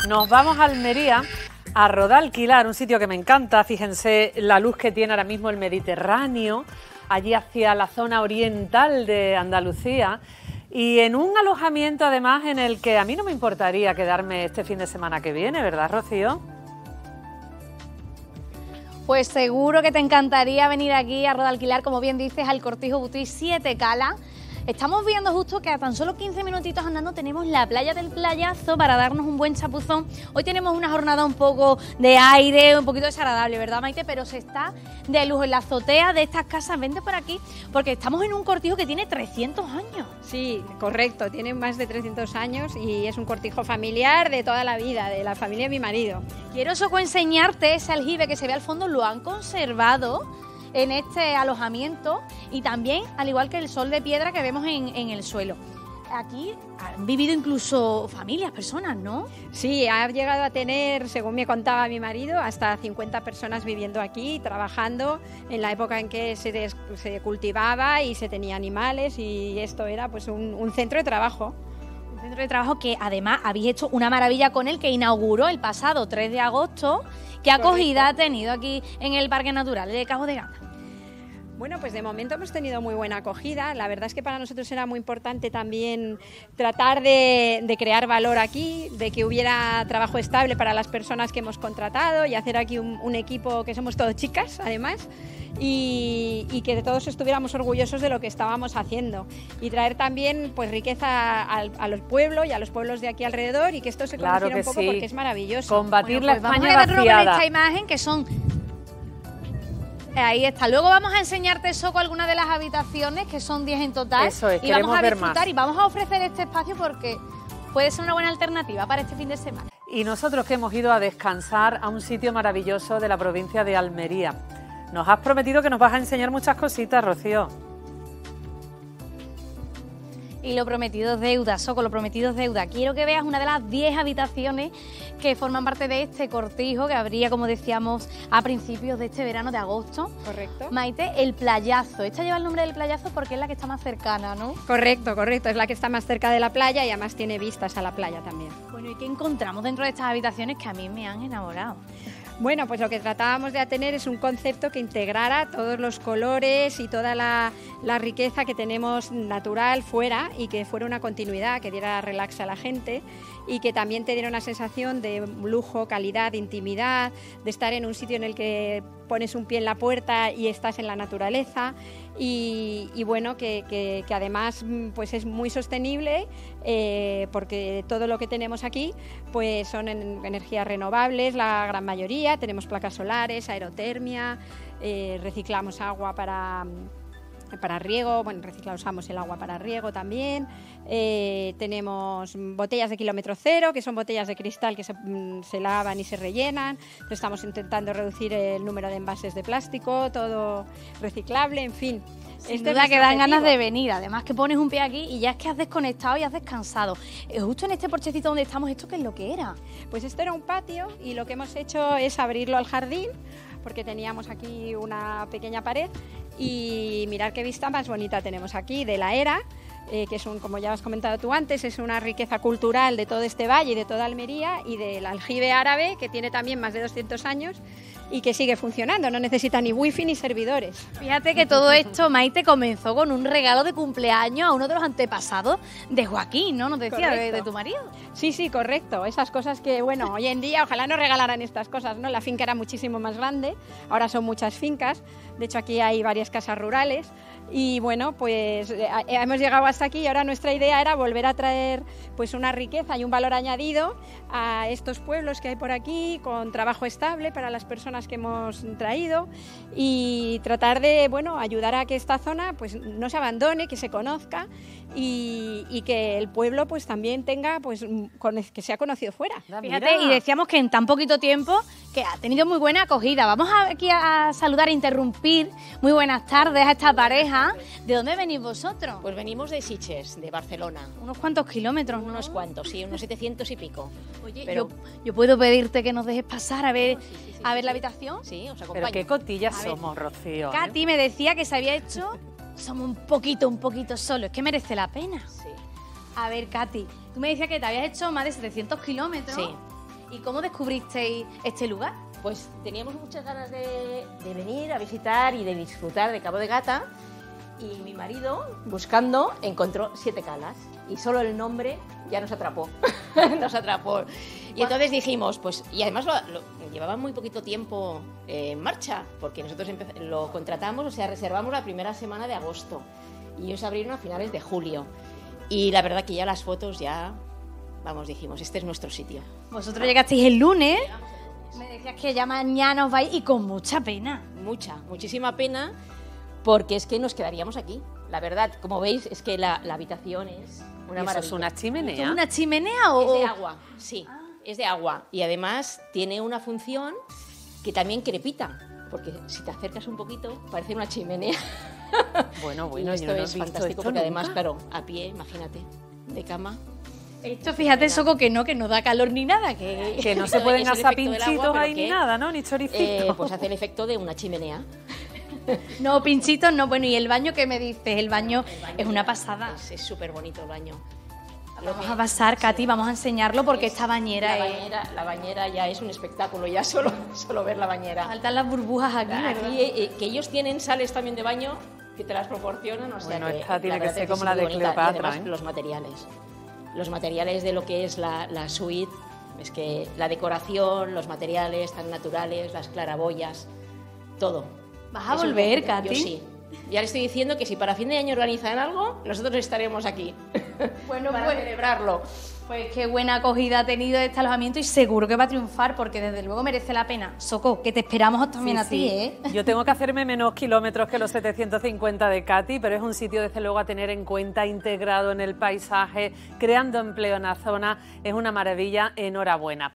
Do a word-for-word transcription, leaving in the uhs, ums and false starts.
Nos vamos a Almería, a Rodalquilar, un sitio que me encanta. Fíjense la luz que tiene ahora mismo el Mediterráneo, allí hacia la zona oriental de Andalucía. Y en un alojamiento, además, en el que a mí no me importaría quedarme este fin de semana que viene, ¿verdad, Rocío? Pues seguro que te encantaría venir aquí a Rodalquilar, como bien dices, al Cortijo Boutique Siete Cala. Estamos viendo justo que a tan solo quince minutitos andando tenemos la playa del Playazo para darnos un buen chapuzón. Hoy tenemos una jornada un poco de aire, un poquito desagradable, ¿verdad, Maite? Pero se está de lujo en la azotea de estas casas. Vente por aquí, porque estamos en un cortijo que tiene trescientos años. Sí, correcto, tiene más de trescientos años y es un cortijo familiar de toda la vida, de la familia de mi marido. Quiero, Soco, enseñarte ese aljibe que se ve al fondo, lo han conservado en este alojamiento y también, al igual que el sol de piedra que vemos en, en el suelo. Aquí han vivido incluso familias, personas, ¿no? Sí, ha llegado a tener, según me contaba mi marido, hasta cincuenta personas viviendo aquí, trabajando en la época en que se, des, se cultivaba y se tenía animales, y esto era pues un, un centro de trabajo. Un centro de trabajo que además habéis hecho una maravilla con él, que inauguró el pasado tres de agosto. ¿Qué acogida ha tenido aquí en el Parque Natural de Cabo de Gata? Bueno, pues de momento hemos tenido muy buena acogida. La verdad es que para nosotros era muy importante también tratar de, de crear valor aquí, de que hubiera trabajo estable para las personas que hemos contratado y hacer aquí un, un equipo que somos todos chicas, además, y, y que todos estuviéramos orgullosos de lo que estábamos haciendo y traer también pues riqueza a, a los pueblos y a los pueblos de aquí alrededor, y que esto se conociera claro que un poco, sí, porque es maravilloso. Combatir bueno, la pues España vamos a vaciada. con esta imagen que son... Ahí está. Luego vamos a enseñarte, Soco, algunas de las habitaciones, que son diez en total. Eso es, y vamos a ver disfrutar más. Y vamos a ofrecer este espacio porque puede ser una buena alternativa para este fin de semana. Y nosotros que hemos ido a descansar a un sitio maravilloso de la provincia de Almería. Nos has prometido que nos vas a enseñar muchas cositas, Rocío. Y lo prometido es deuda, Soco, lo prometido es deuda. Quiero que veas una de las diez habitaciones que forman parte de este cortijo que habría, como decíamos, a principios de este verano de agosto. Correcto. Maite, el Playazo. Esta lleva el nombre del Playazo porque es la que está más cercana, ¿no? Correcto, correcto. Es la que está más cerca de la playa y además tiene vistas a la playa también. Bueno, ¿y qué encontramos dentro de estas habitaciones que a mí me han enamorado? Bueno, pues lo que tratábamos de tener es un concepto que integrara todos los colores y toda la, la riqueza que tenemos natural fuera, y que fuera una continuidad, que diera relax a la gente y que también te diera una sensación de lujo, calidad, intimidad, de estar en un sitio en el que pones un pie en la puerta y estás en la naturaleza, y, y bueno, que, que, que además pues es muy sostenible, eh, porque todo lo que tenemos aquí pues son en energías renovables, la gran mayoría. Tenemos placas solares, aerotermia, eh, reciclamos agua para... para riego, bueno, reciclamos el agua para riego también, eh, tenemos botellas de kilómetro cero, que son botellas de cristal que se, se lavan y se rellenan. Entonces estamos intentando reducir el número de envases de plástico, todo reciclable, en fin. Sin este duda que dan ganas de venir, además que pones un pie aquí y ya es que has desconectado y has descansado. Eh, justo en este porchecito donde estamos, ¿esto qué es lo que era? Pues esto era un patio y lo que hemos hecho es abrirlo al jardín, porque teníamos aquí una pequeña pared, y mirar qué vista más bonita tenemos aquí de la Era, eh, que es un, como ya has comentado tú antes, es una riqueza cultural de todo este valle y de toda Almería, y del aljibe árabe, que tiene también más de doscientos años y que sigue funcionando, no necesita ni wifi ni servidores. Fíjate que todo esto, Maite, comenzó con un regalo de cumpleaños a uno de los antepasados de Joaquín, ¿no? Nos decía, de, de tu marido. Sí, sí, correcto. Esas cosas que, bueno, hoy en día ojalá no regalaran estas cosas, ¿no? La finca era muchísimo más grande, ahora son muchas fincas, de hecho aquí hay varias casas rurales, y bueno, pues eh, hemos llegado hasta aquí, y ahora nuestra idea era volver a traer pues una riqueza y un valor añadido a estos pueblos que hay por aquí, con trabajo estable para las personas que hemos traído, y tratar de, bueno, ayudar a que esta zona pues no se abandone, que se conozca, y, y que el pueblo pues también tenga, pues con, que sea conocido fuera. Fíjate, y decíamos que en tan poquito tiempo que ha tenido muy buena acogida. Vamos a, aquí a saludar, a interrumpir. Muy buenas tardes a esta pareja. ¿De dónde venís vosotros? Pues venimos de Sitges, de Barcelona. Unos cuantos kilómetros, ¿no? Unos cuantos, sí, unos setecientos y pico. Oye, pero... yo, yo puedo pedirte que nos dejes pasar a ver, sí, sí, sí, a ver sí, la sí. habitación. Sí, os acompaño. Pero qué cotillas A ver, somos, Rocío. Katy ¿eh? me decía que se había hecho, somos un poquito, un poquito solos, es que merece la pena. Sí. A ver, Katy, tú me decías que te habías hecho más de setecientos kilómetros. Sí. ¿Y cómo descubristeis este lugar? Pues teníamos muchas ganas de, de venir a visitar y de disfrutar de Cabo de Gata, y mi marido, buscando, encontró Siete Calas, y solo el nombre ya nos atrapó, nos atrapó. Y entonces dijimos, pues, y además lo, lo, llevaba muy poquito tiempo eh, en marcha, porque nosotros lo contratamos, o sea, reservamos la primera semana de agosto, y ellos abrieron a finales de julio, y la verdad que ya las fotos ya, vamos, dijimos, este es nuestro sitio. Vosotros llegasteis el lunes, me decías que ya mañana os vais y con mucha pena. Mucha, muchísima pena, porque es que nos quedaríamos aquí. La verdad, como veis, es que la, la habitación es una ¿Eso maravilla. es una chimenea? ¿Es una chimenea o...? Es de agua, sí, ah. es de agua. Y además tiene una función que también crepita, porque si te acercas un poquito, parece una chimenea. Bueno, bueno, y esto yo no he es visto fantástico, esto porque nunca. además, claro, a pie, imagínate, de cama. Esto, fíjate, Soco, que no, que no da calor ni nada, que... Que no se Esto pueden es el asar efecto del pinchitos agua, pero ahí ni que, nada, ¿no? Ni choricitos. Eh, pues hace el efecto de una chimenea. No, pinchitos no. Bueno, ¿y el baño qué me dices? El baño, el baño es una pasada. Es súper bonito el baño. Vamos a pasar, Katy, vamos a enseñarlo porque esta bañera la es... bañera, la bañera ya es un espectáculo, ya solo, solo ver la bañera. Faltan las burbujas aquí, ¿verdad? Aquí, eh, que ellos tienen sales también de baño que te las proporcionan, o sea Bueno, que esta tiene la que verdad ser es como es la muy de bonita. Cleopatra, Y además ¿eh? los materiales, los materiales de lo que es la, la suite, es que la decoración, los materiales tan naturales, las claraboyas, todo. ¿Vas a Es un volver, conjunto. Katy? Yo sí. Ya le estoy diciendo que si para fin de año organizan algo, nosotros estaremos aquí. Bueno, para pues- celebrarlo. Pues qué buena acogida ha tenido este alojamiento y seguro que va a triunfar porque desde luego merece la pena. Soco, que te esperamos también Sí, a ti, sí. ¿eh? Yo tengo que hacerme menos kilómetros que los setecientos cincuenta de Katy, pero es un sitio desde luego a tener en cuenta, integrado en el paisaje, creando empleo en la zona. Es una maravilla, enhorabuena.